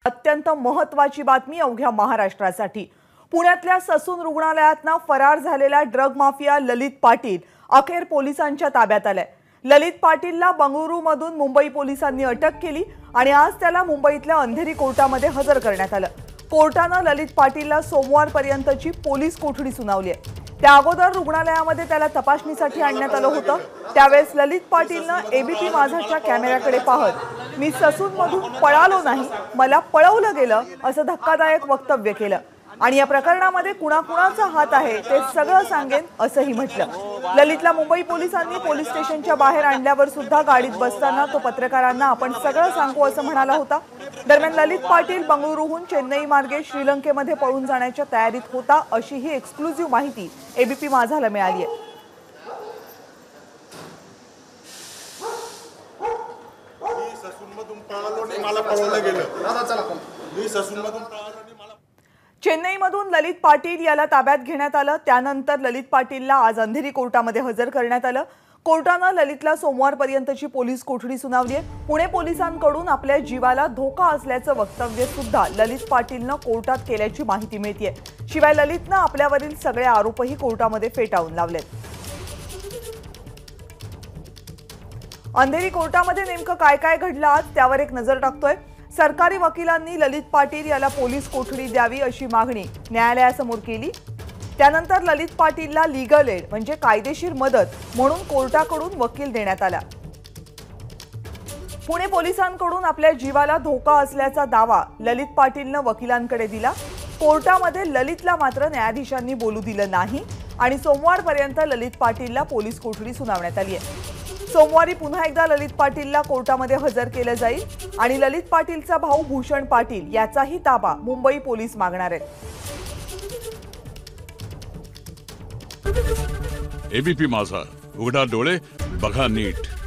अत्यंत महत्त्वाची बातमी अवघ्या महाराष्ट्रासाठी। पुण्यातल्या ससून रुग्णालयातनं फरार झालेला ड्रग माफिया ललित पाटील अखेर पोलिसांच्या ताब्यात आलाय। ललित पाटीलला बंगळुरूमधून मुंबई पोलिसांनी अटक केली आणि आज त्याला मुंबईतल्या अंधेरी कोर्टामध्ये हजर करण्यात आलं। कोर्टानं ललित पाटीलला सोमवारपर्यंतची पोलीस कोठडी सुनावली आहे। त्या अगोदर रुग्णालयामध्ये त्याला तपासणीसाठी आणण्यात आलं होतं। त्यावेळेस ललित पाटीलनं एबीपी माझाच्या कॅमेऱ्याकडे पाहत मी ससूनमधून पळालो नाही, मला पळवलं गेलं असं धक्कादायक वक्तव्य केलं आणि या प्रकरणामध्ये कुणाकुणाचा हात आहे ते सगळं सांगेन असंही म्हटलं। ललितला मुंबई पोलिसांनी पोलीस स्टेशनच्या बाहेर आणल्यावर सुद्धा गाडीत बसताना तो पत्रकारांना आपण सगळं सांगू असं म्हणाला होता। दरम्यान ललित पाटील बंगळुरूहून चेन्नई मार्गे श्रीलंकेमध्ये पळून जाण्याच्या तयारीत होता अशी ही एक्सक्लुझिव्ह माहिती एबीपी माझाला मिळाली आहे। चेन्नईमधून ललित पाटील याला ताब्यात घेण्यात आलं। त्यानंतर ललित पाटीलला आज अंधेरी कोर्टामध्ये हजर करण्यात आलं। कोर्टानं ललितला सोमवारपर्यंतची पोलीस कोठडी सुनावली आहे। पुणे पोलिसांकडून आपल्या जीवाला धोका असल्याचं वक्तव्य सुद्धा ललित पाटीलनं कोर्टात केल्याची माहिती मिळतेय। शिवाय ललितनं आपल्यावरील सगळे आरोपही कोर्टामध्ये फेटाळून लावलेत। अंधेरी कोर्टामध्ये नेमकं काय काय घडलं आज त्यावर एक नजर टाकतोय। सरकारी वकिलांनी ललित पाटील याला पोलीस कोठडी द्यावी अशी मागणी न्यायालयासमोर केली। त्यानंतर ललित पाटीलला लीगल एड म्हणजे कायदेशीर मदत म्हणून कोर्टाकडून वकील देण्यात आला। पुणे पोलिसांकडून आपल्या जीवाला धोका असल्याचा दावा ललित पाटीलनं वकिलांकडे दिला। कोर्टामध्ये ललितला मात्र न्यायाधीशांनी बोलू दिलं नाही आणि सोमवारपर्यंत ललित पाटीलला पोलीस कोठडी सुनावण्यात आली आहे। सोमवारी पुन्हा एकदा ललित पाटीलला कोर्टामध्ये हजर केलं जाईल आणि ललित पाटीलचा भाऊ भूषण पाटील याचाही ताबा मुंबई पोलीस मागणार आहेत। एबीपी माझा, उघडा डोळे बघा नीट।